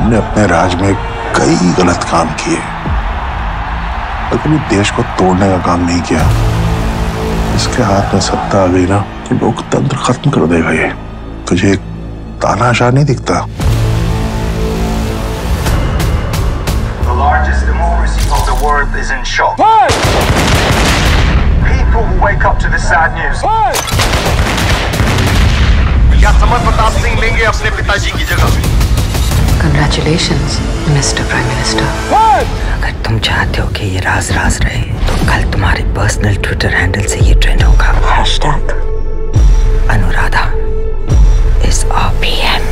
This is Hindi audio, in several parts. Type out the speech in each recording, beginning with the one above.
हमने अपने राज में कई गलत काम किए, पर कभी देश को तोड़ने का काम नहीं किया। इसके हाथ में सत्ता आ गई ना तो लोकतंत्र खत्म कर देगा ये। तुझे एक तानाशाह नहीं दिखता? The largest democracy of the world is in shock. People who wake up to this sad news. क्या समर प्रताप सिंह लेंगे अपने पिताजी की जगह? Congratulations, Mr. Prime Minister. अगर तुम चाहते हो कि ये राज राज रहे तो कल तुम्हारे पर्सनल ट्विटर हैंडल से ये ट्रेंड होगा। Hashtag Anuradha is our PM.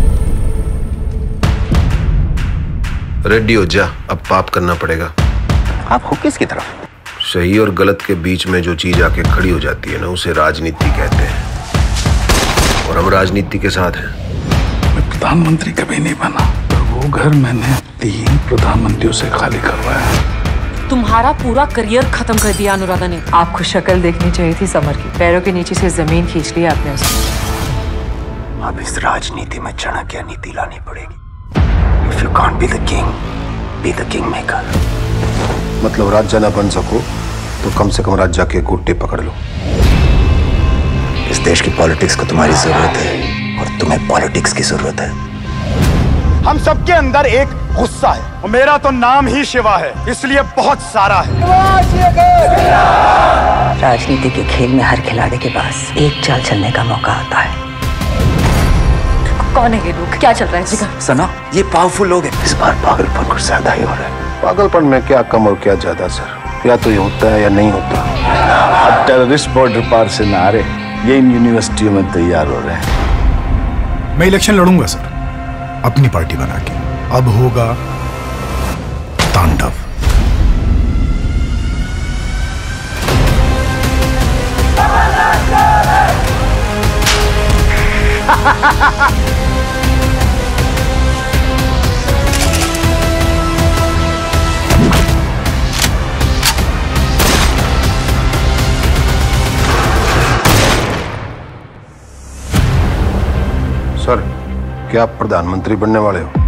Ready हो जा, अब पाप करना पड़ेगा। आप हो किसकी तरफ? सही और गलत के बीच में जो चीज आके खड़ी हो जाती है ना, उसे राजनीति कहते हैं, और हम राजनीति के साथ हैं। मैं प्रधानमंत्री कभी नहीं बना, पर वो घर मैंने 3 प्रधानमंत्रियों से खाली करवाया। तुम्हारा पूरा करियर खत्म कर दिया अनुराधा ने। आपको शक्ल देखनी चाहिए थी समर की। पैरों के नीचे से जमीन खींच ली आपने उसने। अब इस राजनीति में चाणक्य नीति लानी पड़ेगी। If you can't be the king, be the kingmaker. मतलब राजा ना बन सको तो कम से कम राजा के गोटे पकड़ लो। इस देश की पॉलिटिक्स को तुम्हारी जरूरत है और तुम्हें पॉलिटिक्स की जरूरत है। हम सबके अंदर एक गुस्सा है और मेरा तो नाम ही शिवा है, इसलिए बहुत सारा है। राजनीति के खेल में हर खिलाड़ी के पास एक चाल चलने का मौका आता है। कौन है ये लोग? क्या चल रहा है जिगर? सना, ये पावरफुल लोग हैं। इस बार पागलपन कुछ ज्यादा ही हो रहा है। पागलपन में क्या कम और क्या ज्यादा सर? या तो ये होता है या नहीं होता। अब टेररिस्ट बॉर्डर पार से ना आ रहे, ये इन यूनिवर्सिटियों में तैयार हो रहे हैं। मैं इलेक्शन लड़ूंगा सर, अपनी पार्टी बना के। अब होगा तांडव। सर, क्या आप प्रधानमंत्री बनने वाले हो?